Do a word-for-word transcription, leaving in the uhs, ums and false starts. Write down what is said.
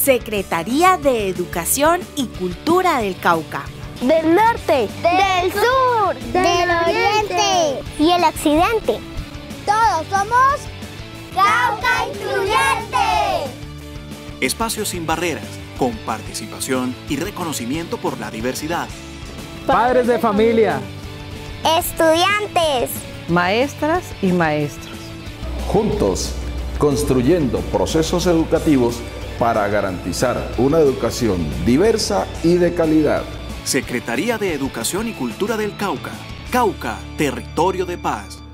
Secretaría de Educación y Cultura del Cauca. Del norte, del sur, del oriente y el occidente. Todos somos Cauca Incluyente. Espacios sin barreras, con participación y reconocimiento por la diversidad. Padres de familia, estudiantes, maestras y maestros. Juntos, construyendo procesos educativos para garantizar una educación diversa y de calidad. Secretaría de Educación y Cultura del Cauca. Cauca, territorio de paz.